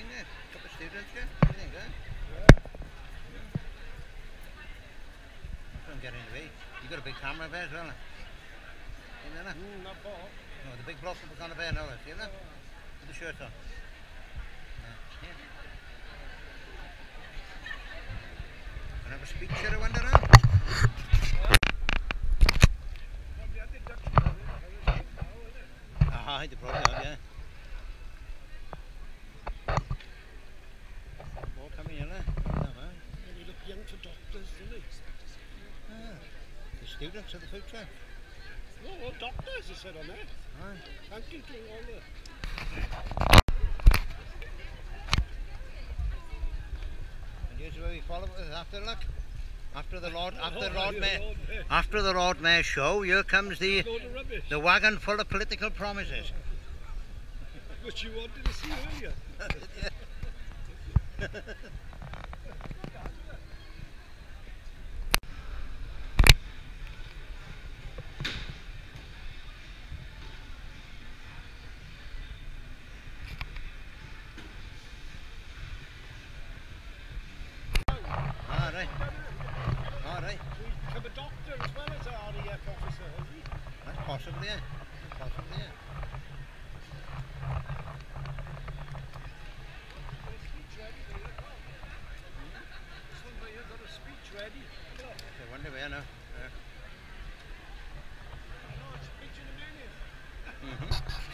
Yeah, a couple of students, yeah. What do you think, huh? I'm trying to get in the way. You got a big camera there as well, huh? You know that? Not bad. No, the big block that was on the there now, see that? With the shirt on. Yeah. Can I have a speech here, I wonder, huh? Ah, they probably have, yeah. All coming in, huh? They look young for doctors, don't they? The students of the future. No, all doctors, they said on there. Aye. Thank you to all the... And here's where we follow it after, look. After the Lord Mayor show, here comes the wagon full of political promises. Which you wanted to see earlier. Alright. So he's become a doctor as well as an RAF officer, has he? That's possibly, yeah. Speech ready, they look on. Somebody has got a speech ready. I wonder where now. No, it's a speech in a minute. Mm-hmm.